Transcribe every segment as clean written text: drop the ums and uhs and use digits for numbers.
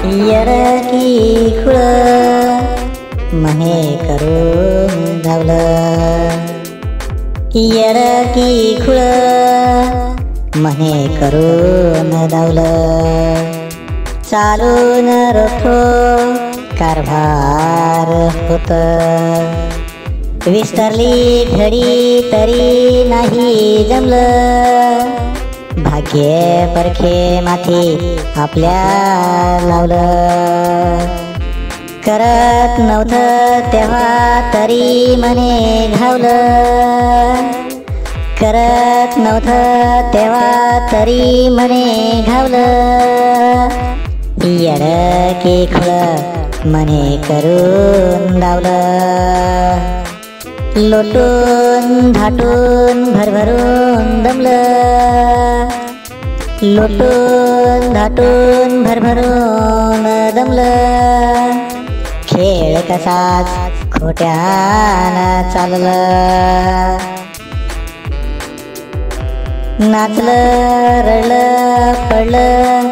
येडकी खुळ मने करून धावलं, येडकी खुळ मने करून धावलं, चालून रोखो कारभार होत, विसरली घडी तरी नाही जमलं, भाग्य परखे माथी आपल्या लावलं, करत नव्हतं तेव्हा तरी मने घावलं, करत नव्हतं तेव्हा तरी मने घावलं, येडकी खुळ मने करून धावलं, लोटून धाटून भरभरून दमलं, लोटून धाटून भरभरून दमलं, खेळ कसाच खोट्यानं चाललं, नाचलं रडलं पडलं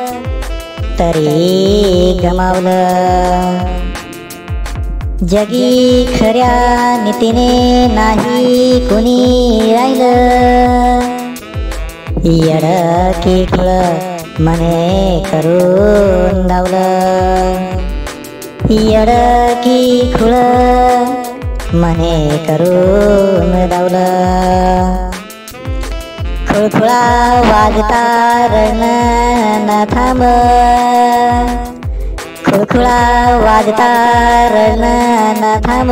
तरी गमावलं, जगी खऱ्या नीतीने नाही कुणी राहिलं, येडकी खुळ मने करून धावलं, येडकी खुळ मने करून धावलं, खुळखुळा वाजता रडणं न थांब, खुळखुळा वाजता रडणं न थांब,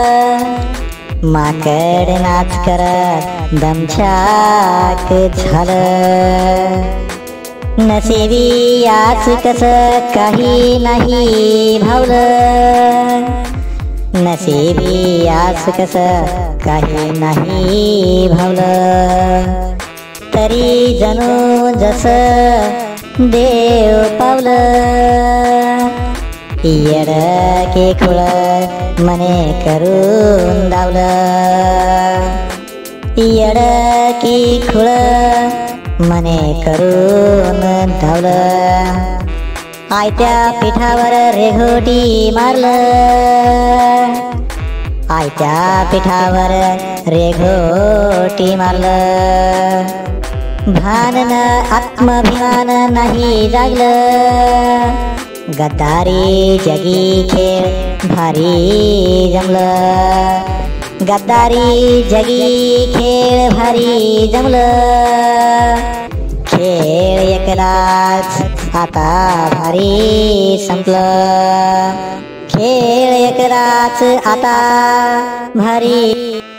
माकड नाच करत दमछाक झालं, नशिबी आज कसं काही नाही भावलं, नशिबी आज कसं काही नाही भावलं, तरी जणू जसं देव पावलं, येडकी खुळ मने करून धावलं, येडकी खुळ मने करून धावलं, आयत्या पिठावर रेघोटी मारलं, आयत्या पिठावर रेघोटी मारलं, भान न आत्माभिमान नाही जागलं, गद्दारी जगी खेळ भारी जमलं, गद्दारी जगी खेळ भारी जमलं, खेळ एकदाच आता भारी संपलं, खेळ एकदाच आता भारी